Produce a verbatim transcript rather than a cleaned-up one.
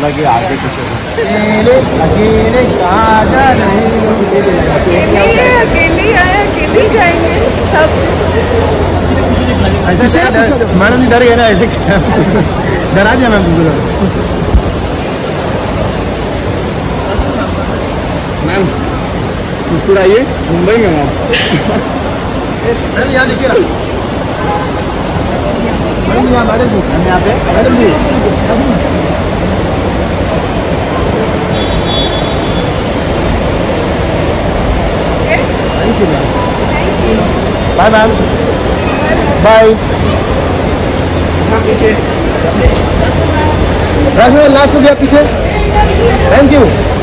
बोला कि आगे कुछ अकेले अकेले कहाँ जा रहे हो? अकेले अकेले आए अकेले जाएंगे सब। ऐसे मैडम इधर है ना, ऐसे डरा दिया मैम तुमको। मैम मुस्कुराइए, मुंबई में मैम। मैडम यहाँ देखिए, मैडम यहाँ, मैडम जी यहाँ पे, madam ji thank you ma'am. Bye ma'am, bye. Last में गया पीछे, थैंक यू।